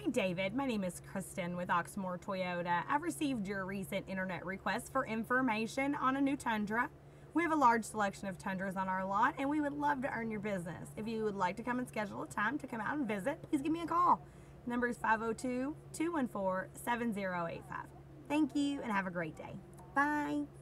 David. My name is Kristen with Oxmoor Toyota. I've received your recent internet request for information on a new Tundra. We have a large selection of Tundras on our lot, and we would love to earn your business. If you would like to come and schedule a time to come out and visit, please give me a call. The number is 502-214-7085. Thank you, and have a great day. Bye.